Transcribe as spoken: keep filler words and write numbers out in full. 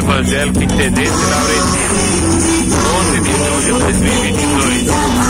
evangélico intendente Laurentino, onze de julho de dois mil e vinte e dois.